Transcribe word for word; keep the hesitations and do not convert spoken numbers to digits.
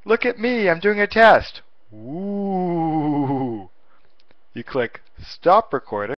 Look at me, I'm doing a test. Ooh. You click Stop Recording.